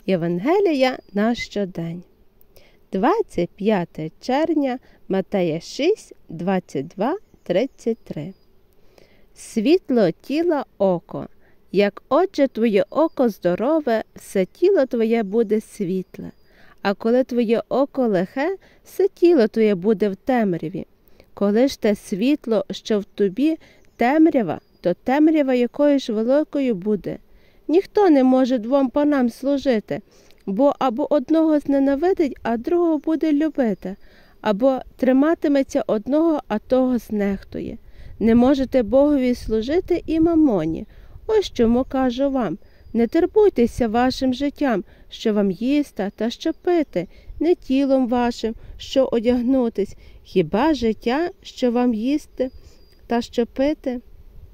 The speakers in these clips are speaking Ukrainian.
Євангелія на щодень. 25 червня, Матея 6, 22-33. Світло тіла – око. Як отже твоє око здорове, все тіло твоє буде світле. А коли твоє око лихе, все тіло твоє буде в темряві. Коли ж те світло, що в тобі, темрява, то темрява якою ж великою буде. Ніхто не може двом панам служити, бо або одного зненавидить, а другого буде любити, або триматиметься одного, а того знехтує. Не можете Богові служити і мамоні. Ось чому кажу вам, не турбуйтеся вашим життям, що вам їсти та що пити, не тілом вашим, що одягнутись, хіба життя, що вам їсти та що пити,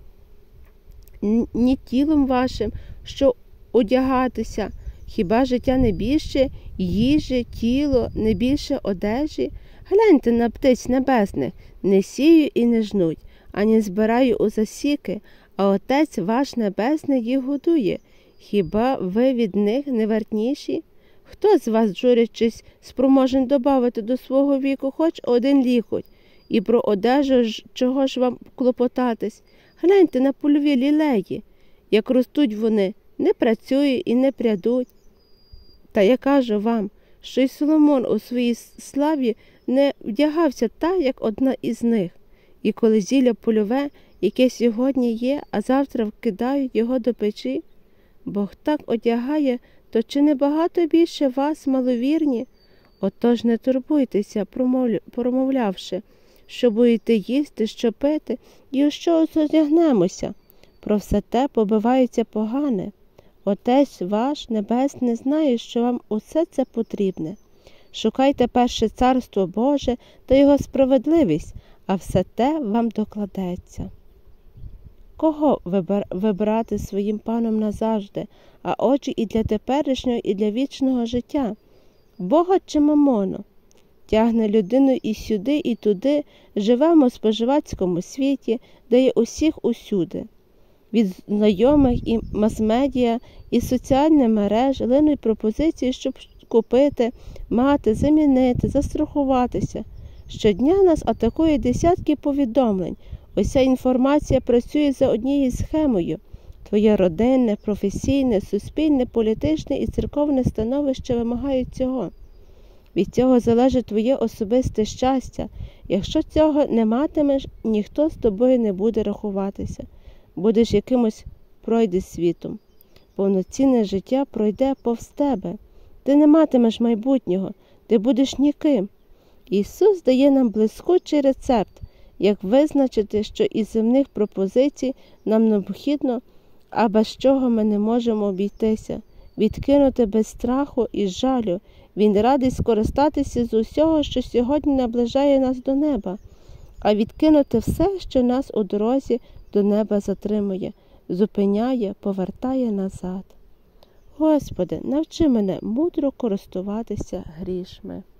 ні тілом вашим, що одягатися, хіба життя не більше їжі, тіло, не більше одежі? Гляньте на птиць небесних, не сію і не жнуть, ані збираю у засіки, а Отець ваш Небесний їх годує. Хіба ви від них не вартніші? Хто з вас, журячись, спроможен добавити до свого віку хоч один лікоть? І про одежу чого ж вам клопотатись? Гляньте на польові лілеї, як ростуть вони, не працюють і не прядуть. Та я кажу вам, що й Соломон у своїй славі не вдягався так, як одна із них. І коли зілля польове, яке сьогодні є, а завтра вкидають його до печі, Бог так одягає, то чи не багато більше вас, маловірні? Отож не турбуйтеся, промовлявши, що будете їсти, що пити, і у що одягнемося. Про все те побивається погане. Отець ваш Небесний знає, що вам усе це потрібне. Шукайте перше Царство Боже та Його справедливість, а все те вам докладеться. Кого вибрати своїм паном назавжди, а отже і для теперішнього, і для вічного життя? Бога чи мамону? Тягне людину і сюди, і туди, живемо у споживацькому світі, де є усіх усюди. Від знайомих і мас-медіа, і соціальних мереж линуть пропозиції, щоб купити, мати, замінити, застрахуватися. Щодня нас атакує десятки повідомлень. Уся інформація працює за однією схемою. Твоє родинне, професійне, суспільне, політичне і церковне становище вимагають цього. Від цього залежить твоє особисте щастя. Якщо цього не матимеш, ніхто з тобою не буде рахуватися. Будеш якимось пройде світом. Повноцінне життя пройде повз тебе. Ти не матимеш майбутнього, ти будеш ніким. Ісус дає нам блискучий рецепт, як визначити, що із земних пропозицій нам необхідно, а без чого ми не можемо обійтися. Відкинути без страху і жалю. Він радий скористатися з усього, що сьогодні наближає нас до неба, а відкинути все, що нас у дорозі до неба затримує, зупиняє, повертає назад. Господи, навчи мене мудро користуватися грішми.